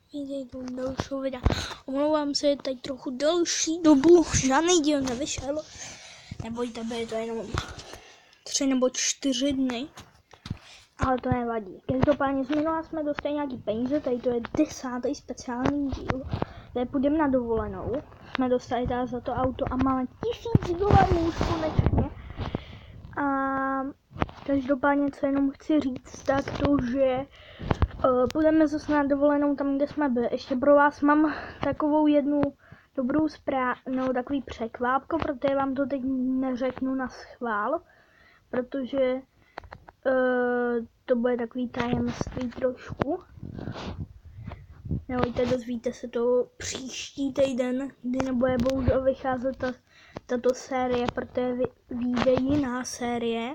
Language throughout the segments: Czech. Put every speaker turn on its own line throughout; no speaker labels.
Vidíte tu další videa. Omlouvám se, teď trochu delší dobu, žádný díl nevyšel. Nebojte, bude to jenom 3 nebo 4 dny. Ale to nevadí. Každopádně z minula jsme dostali nějaký peníze, tady to je 10. speciální díl. Tady půjdeme na dovolenou. Jsme dostali tady za to auto a máme $1000 už konečně. A každopádně, co jenom chci říct, tak to, že půjdeme zase na dovolenou tam, kde jsme byli. Ještě pro vás mám takovou jednu dobrou zprávu, no takový překvápko, protože vám to teď neřeknu na schvál, protože to bude takový tajemství trošku. Nebojte, dozvíte se to příští týden, kdy nebude bohužel vycházet tato série, protože vyjde jiná série.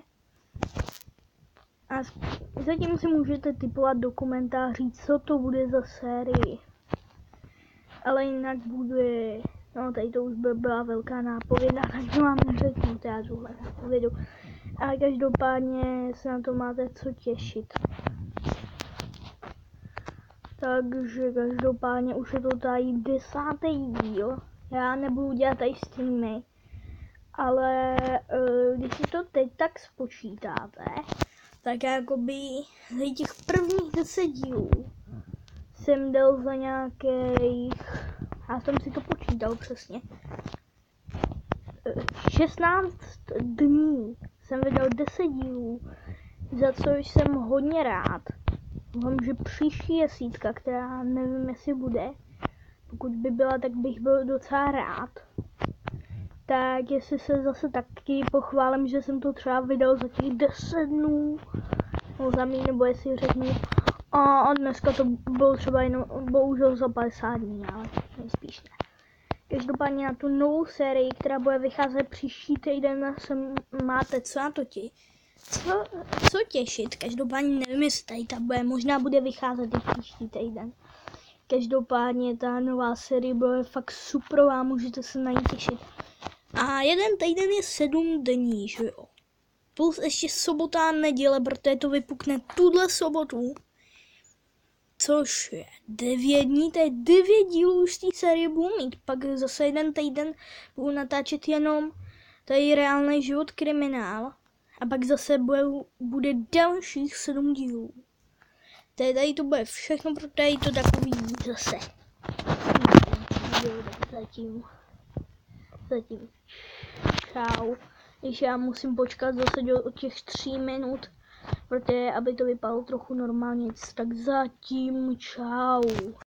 A zatím si můžete tipovat do komentáří, co to bude za sérii. Ale jinak bude, no tady to už by byla velká nápověda, takže vám neřeknu, to já tuhle nápovědu. Ale každopádně se na to máte co těšit. Takže každopádně už je to tady 10. díl. Já nebudu dělat tady streamy, ale když si to teď tak spočítáte, tak jakoby za těch prvních 10 dílů jsem dal za nějakých, já jsem si to počítal přesně, 16 dní jsem vydal 10 dílů, za což jsem hodně rád. Doufám, že příští je sítka, která nevím, jestli bude. Pokud by byla, tak bych byl docela rád. Tak jestli se zase taky pochválím, že jsem to třeba vydal za těch 10 dnů, no za mě, nebo jestli řeknu, a dneska to bylo třeba jenom bohužel za 50 dní, ale nejspíš ne. Každopádně na tu novou sérii, která bude vycházet příští týden, máte co na to co těšit. Každopádně nevím, jestli tady ta bude, možná bude vycházet i příští týden. Každopádně ta nová série bude fakt superová, můžete se na ní těšit. A jeden týden je 7 dní, že jo. Plus ještě sobota a neděle, protože to vypukne tuhle sobotu. Což je 9 dní, to je 9 dílů už z té série budu mít. Pak zase jeden týden budu natáčet jenom tady reálný život kriminál. A pak zase bude dalších 7 dílů. Tady to bude všechno, protože je to takový zase. Zatím. Čau. Když já musím počkat zase do těch 3 minut, protože aby to vypadalo trochu normálně, tak zatím čau.